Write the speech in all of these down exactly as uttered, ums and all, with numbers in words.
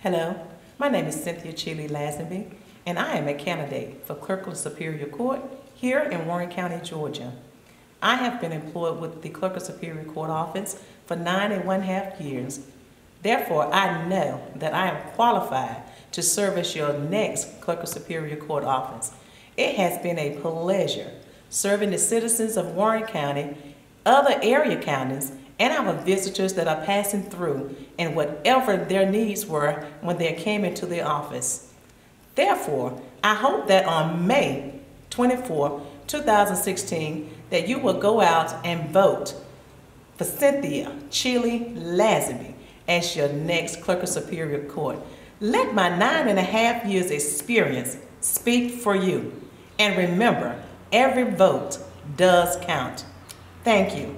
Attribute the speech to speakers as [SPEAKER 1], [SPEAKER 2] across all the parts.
[SPEAKER 1] Hello, my name is Cynthia Cheeley-Lazenby, and I am a candidate for Clerk of Superior Court here in Warren County, Georgia. I have been employed with the Clerk of Superior Court office for nine and one half years. Therefore, I know that I am qualified to serve as your next Clerk of Superior Court office. It has been a pleasure serving the citizens of Warren County, other area counties, and our visitors that are passing through and whatever their needs were when they came into the office. Therefore, I hope that on May twenty-fourth, two thousand sixteen, that you will go out and vote for Cynthia Cheeley-Lazenby as your next Clerk of Superior Court. Let my nine and a half years experience speak for you. And remember, every vote does count. Thank you.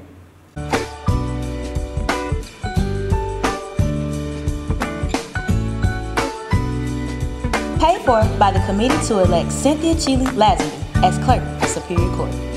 [SPEAKER 2] Paid for by the committee to elect Cynthia Cheeley-Lazenby as Clerk of Superior Court.